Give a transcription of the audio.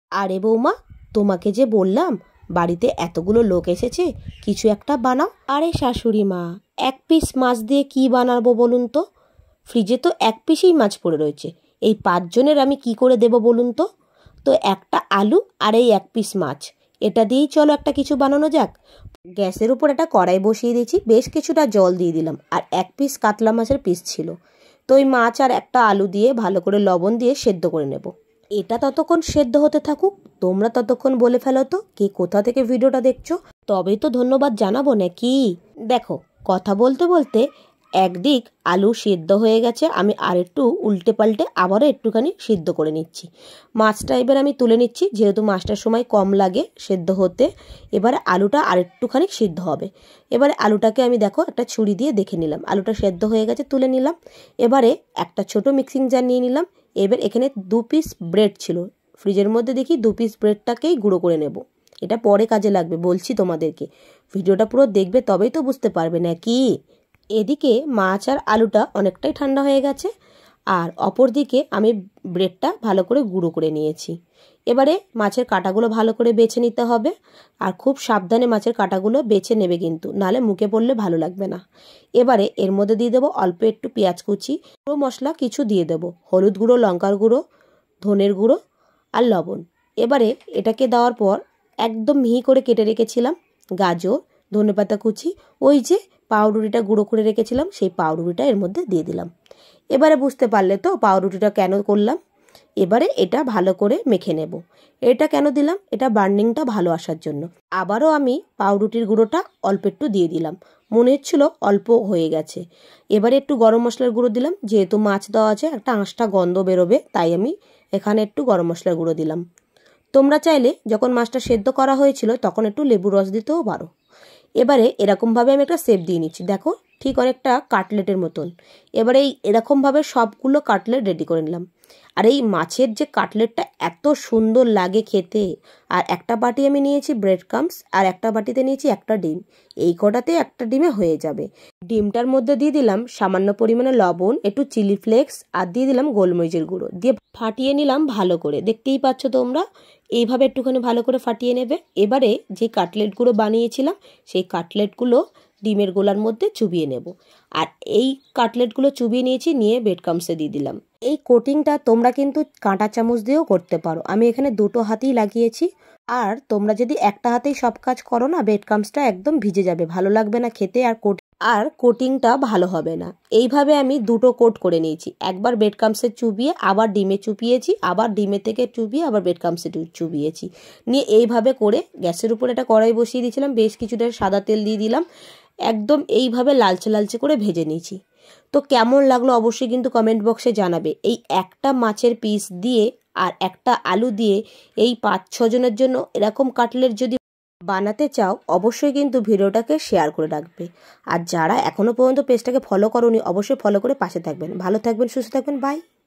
আরে বৌমা, তোমাকে যে বললাম বাড়িতে এতগুলো লোক এসেছে, কিছু একটা বানাও। আরে শাশুড়ি মা, এক পিস মাছ দিয়ে কি বানাবো বলুন তো? ফ্রিজে তো এক পিসই মাছ পড়ে রয়েছে, এই 5 জনের আমি কি করে দেব বলুন তো? তো একটা আলু আর এই এক পিস মাছ, এটা দিয়েই চলো একটা কিছু বানানো যাক। গ্যাসের উপর একটা কড়াই বসিয়ে দিয়েছি, বেশ কিছুটা জল দিয়ে দিলাম, আর এক পিস কাতলা মাছের পিস ছিল। তো ওই মাছ আর একটা আলু দিয়ে ভালো করে লবণ দিয়ে সেদ্ধ করে নেব। এটা ততক্ষণ সেদ্ধ হতে থাকুক, তোমরা ততক্ষণ বলে ফেলো তো কে কোথা থেকে ভিডিওটা দেখছো, তবেই তো ধন্যবাদ জানাবো নাকি। দেখো, কথা বলতে বলতে একদিক আলু সিদ্ধ হয়ে গেছে, আমি আরেকটু উল্টে পাল্টে আবারও একটুখানি সিদ্ধ করে নিচ্ছি। মাছটা এবার আমি তুলে নিচ্ছি, যেহেতু মাছটার সময় কম লাগে সেদ্ধ হতে। এবারে আলুটা আরেকটুখানি সিদ্ধ হবে। এবারে আলুটাকে আমি দেখো একটা ছুরি দিয়ে দেখে নিলাম, আলুটা সেদ্ধ হয়ে গেছে, তুলে নিলাম। এবারে একটা ছোট মিক্সিং জার নিয়ে নিলাম। এবার এখানে 2 পিস ব্রেড ছিল ফ্রিজের মধ্যে, দেখি 2 পিস ব্রেডটাকেই গুঁড়ো করে নেব। এটা পরে কাজে লাগবে বলছি তোমাদেরকে, ভিডিওটা পুরো দেখবে তবেই তো বুঝতে পারবে নাকি। এদিকে মাছ আর আলুটা অনেকটাই ঠান্ডা হয়ে গেছে, আর অপর দিকে আমি ব্রেডটা ভালো করে গুঁড়ো করে নিয়েছি। এবারে মাছের কাঁটাগুলো ভালো করে বেছে নিতে হবে, আর খুব সাবধানে মাছের কাঁটাগুলো বেছে নেবে কিন্তু, নালে মুখে পড়লে ভালো লাগবে না। এবারে এর মধ্যে দিয়ে দেবো অল্প একটু পেঁয়াজ কুচি, গুঁড়ো মশলা কিছু দিয়ে দেবো, হলুদ গুঁড়ো, লঙ্কার গুঁড়ো, ধনের গুঁড়ো আর লবণ। এবারে এটাকে দেওয়ার পর একদম মিহি করে কেটে রেখেছিলাম গাজর, ধনেপাতা কুচি, ওই যে পাউরুটিটা গুঁড়ো করে রেখেছিলাম সেই পাউরুটিটা এর মধ্যে দিয়ে দিলাম। এবারে বুঝতে পারলে তো পাউরুটিটা কেন করলাম। এবারে এটা ভালো করে মেখে নেব। এটা কেন দিলাম, এটা বার্নিংটা ভালো আসার জন্য। আবারও আমি পাউরুটির গুঁড়োটা অল্প একটু দিয়ে দিলাম, মনে হচ্ছিল অল্প হয়ে গেছে। এবারে একটু গরম মশলার গুঁড়ো দিলাম, যেহেতু মাছ দেওয়া আছে একটা আঁশটা গন্ধ বেরোবে, তাই আমি এখানে একটু গরম মশলার গুঁড়ো দিলাম। তোমরা চাইলে যখন মাছটা সেদ্ধ করা হয়েছিল তখন একটু লেবুর রস দিতেও পারো। এবারে এরকমভাবে আমি একটা শেপ দিয়ে নিচ্ছি, দেখো ঠিক অনেকটা কাটলেটের মতন। এবারে এরকমভাবে সবগুলো কাটলেট রেডি করে নিলাম। আর এই মাছের যে কাটলেটটা এত সুন্দর লাগে খেতে। আর একটা বাটি আমি নিয়েছি ব্রেড ক্রাম্বস, আর একটা বাটিতে নিয়েছি একটা ডিম। এই কটাতে একটা ডিমে হয়ে যাবে। ডিমটার মধ্যে দিয়ে দিলাম সামান্য পরিমাণে লবণ, একটু চিলি ফ্লেক্স, আর দিয়ে দিলাম গোলমরিচের গুঁড়ো, দিয়ে ফাটিয়ে নিলাম ভালো করে। দেখতেই পাচ্ছ তোমরা, এইভাবে একটুখানি ভালো করে ফাটিয়ে নেবে। এবারে যে কাটলেটগুলো বানিয়েছিলাম সেই কাটলেটগুলো ডিমের গোলার মধ্যে চুবিয়ে নেব। আর এই কাটলেটগুলো চুবিয়ে নিয়েছি, নিয়ে ব্রেড ক্রাম্বসে দিয়ে দিলাম। এই কোটিংটা তোমরা কিন্তু কাঁটা চামচ দিয়েও করতে পারো, আমি এখানে 2টো হাতেই লাগিয়েছি। আর তোমরা যদি একটা হাতেই সব কাজ করো না, ব্রেড ক্রাম্বসটা একদম ভিজে যাবে, ভালো লাগবে না খেতে, আর কোটিংটা ভালো হবে না। এইভাবে আমি 2টো কোট করে নিয়েছি, একবার ব্রেড ক্রাম্বসে চুবিয়ে আবার ডিমে চুবিয়েছি, আবার ডিমে থেকে চুবিয়ে আবার ব্রেড ক্রাম্বসে চুবিয়েছি। নিয়ে এইভাবে করে গ্যাসের উপর একটা কড়াই বসিয়ে দিয়েছিলাম, বেশ কিছুটা সাদা তেল দিয়ে দিলাম, একদম এইভাবে লালচে লালচে করে ভেজে নিয়েছি। তো কেমন লাগলো অবশ্যই কিন্তু কমেন্ট বক্সে জানাবে। এই একটা মাছের পিস দিয়ে আর একটা আলু দিয়ে এই 5-6 জনের জন্য এরকম কাটলেট যদি বানাতে চাও, অবশ্যই কিন্তু ভিডিওটাকে শেয়ার করে রাখবে। আর যারা এখনো পর্যন্ত পেজটাকে ফলো করোনি, অবশ্যই ফলো করে পাশে থাকবেন। ভালো থাকবেন, সুস্থ থাকবেন, বাই।